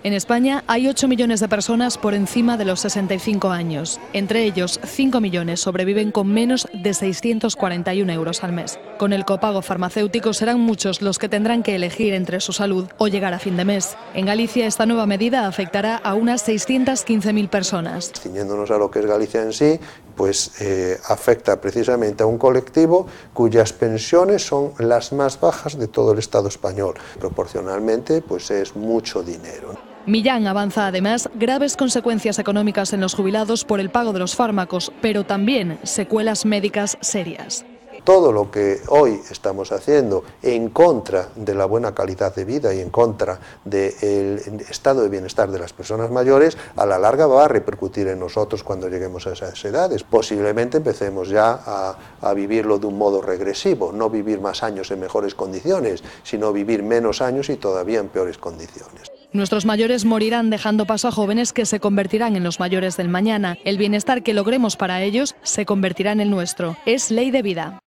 En España hay 8 millones de personas por encima de los 65 años. Entre ellos, 5 millones sobreviven con menos de 641 euros al mes. Con el copago farmacéutico serán muchos los que tendrán que elegir entre su salud o llegar a fin de mes. En Galicia, esta nueva medida afectará a unas 615.000 personas. Ciñéndonos a lo que es Galicia en sí, pues afecta precisamente a un colectivo cuyas pensiones son las más bajas de todo el Estado español. Proporcionalmente, pues es mucho dinero. Millán avanza además graves consecuencias económicas en los jubilados por el pago de los fármacos, pero también secuelas médicas serias. Todo lo que hoy estamos haciendo en contra de la buena calidad de vida y en contra del estado de bienestar de las personas mayores, a la larga va a repercutir en nosotros cuando lleguemos a esas edades. Posiblemente empecemos ya a vivirlo de un modo regresivo, no vivir más años en mejores condiciones, sino vivir menos años y todavía en peores condiciones. Nuestros mayores morirán dejando paso a jóvenes que se convertirán en los mayores del mañana. El bienestar que logremos para ellos se convertirá en el nuestro. Es ley de vida.